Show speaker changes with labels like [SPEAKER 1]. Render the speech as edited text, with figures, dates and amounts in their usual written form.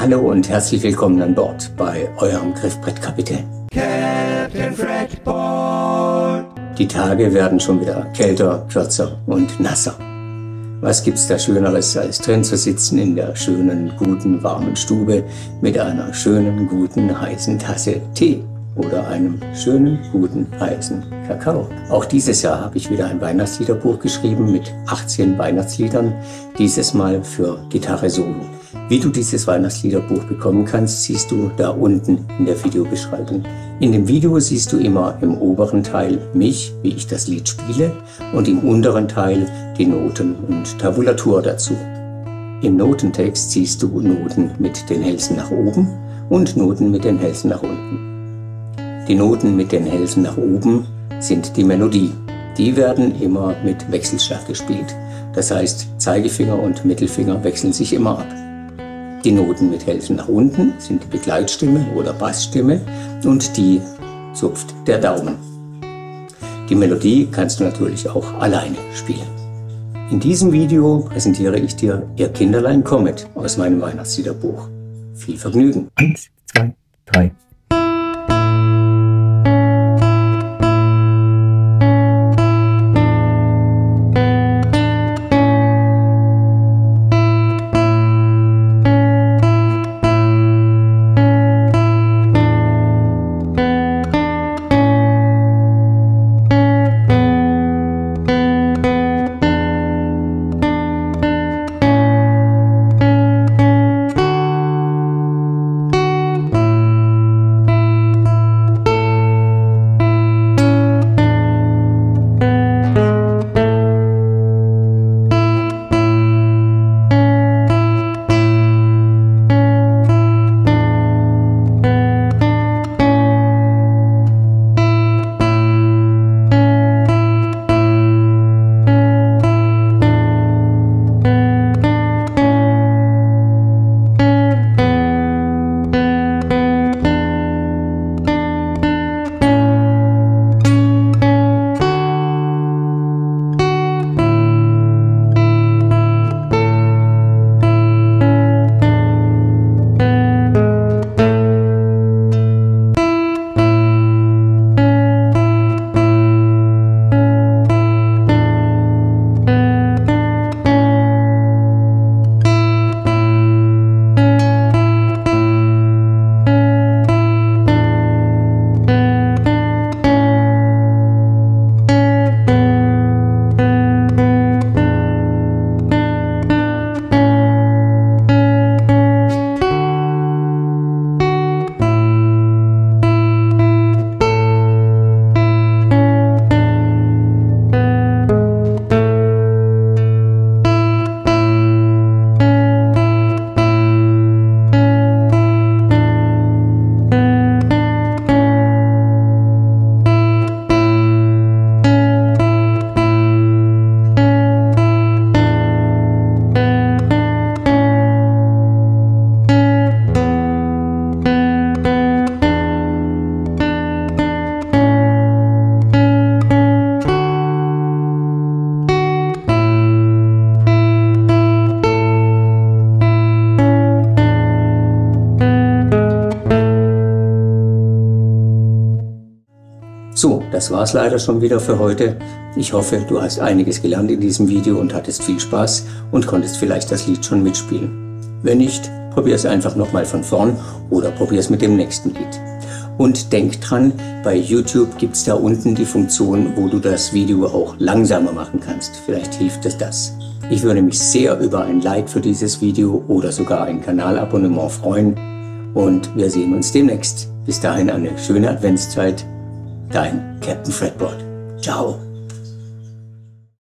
[SPEAKER 1] Hallo und herzlich willkommen an Bord bei eurem Griffbrettkapitän.
[SPEAKER 2] Captain Fretboard.
[SPEAKER 1] Die Tage werden schon wieder kälter, kürzer und nasser. Was gibt's da Schöneres, als drin zu sitzen in der schönen, guten, warmen Stube mit einer schönen, guten, heißen Tasse Tee oder einem schönen, guten, heißen Kakao. Auch dieses Jahr habe ich wieder ein Weihnachtsliederbuch geschrieben mit 18 Weihnachtsliedern, dieses Mal für Gitarre Solo. Wie du dieses Weihnachtsliederbuch bekommen kannst, siehst du da unten in der Videobeschreibung. In dem Video siehst du immer im oberen Teil mich, wie ich das Lied spiele, und im unteren Teil die Noten und Tabulatur dazu. Im Notentext siehst du Noten mit den Hälsen nach oben und Noten mit den Hälsen nach unten. Die Noten mit den Hälsen nach oben sind die Melodie. Die werden immer mit Wechselschlag gespielt. Das heißt, Zeigefinger und Mittelfinger wechseln sich immer ab. Die Noten mit Hälsen nach unten sind die Begleitstimme oder Bassstimme und die zupft der Daumen. Die Melodie kannst du natürlich auch alleine spielen. In diesem Video präsentiere ich dir Ihr Kinderlein kommet aus meinem Weihnachtsliederbuch. Viel Vergnügen!
[SPEAKER 2] 1, 2, 3.
[SPEAKER 1] So, das war's leider schon wieder für heute. Ich hoffe, du hast einiges gelernt in diesem Video und hattest viel Spaß und konntest vielleicht das Lied schon mitspielen. Wenn nicht, probier es einfach nochmal von vorn oder probier es mit dem nächsten Lied. Und denk dran, bei YouTube gibt's da unten die Funktion, wo du das Video auch langsamer machen kannst. Vielleicht hilft es das. Ich würde mich sehr über ein Like für dieses Video oder sogar ein Kanalabonnement freuen. Und wir sehen uns demnächst. Bis dahin eine schöne Adventszeit. Dein Captain Fretboard. Ciao.